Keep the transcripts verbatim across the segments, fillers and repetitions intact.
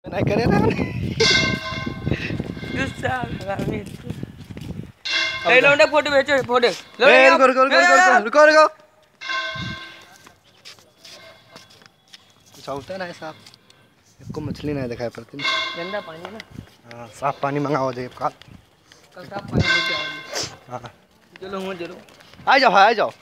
नहीं करे ना गुस्सा हरामी। ए लो ना फोटो भेजो फोटो। लो ए रुको रुको रुको रुको रुको रुको। कुछ होता है ना साहब, इसको मछली नहीं दिखाई पड़ती। गंदा पानी ना। हाँ साफ पानी मंगाओ दे का। कल साफ पानी लेके आओ। हाँ चलो हो चलो। आ जाओ आ जाओ।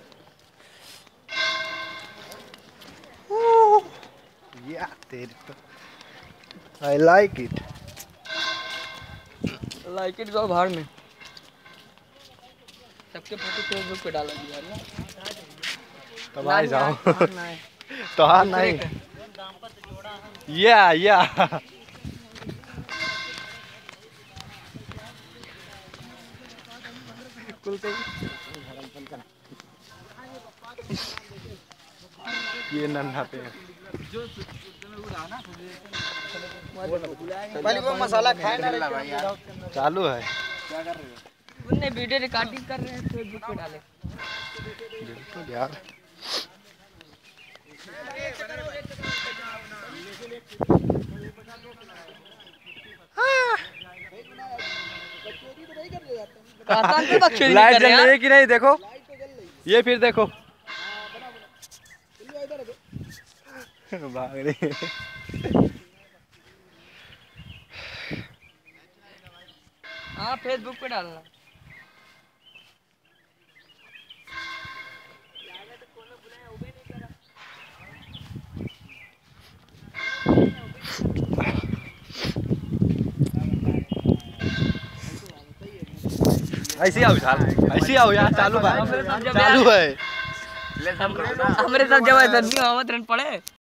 या तेरी तो I like it. Like it जाओ बाहर में। सबके फोटो फेसबुक पे डाला दिया ना। तब आ जाओ। तो हाँ नहीं। या या ये नन्हा पे पहले वो मसाला खाए ना चालू है। क्या कर रहे हो? उनने वीडियो रिकॉर्डिंग कर रहे हैं फेसबुक पे डाले। बिल्कुल यार। लाइट जल रही है कि नहीं देखो, ये फिर देखो भाग रही है। हाँ फेसबुक पे डालना। ऐसे आओ यार, ऐसे आओ यार, चालू है चालू है। हमारे साथ जब आमंत्रण पड़े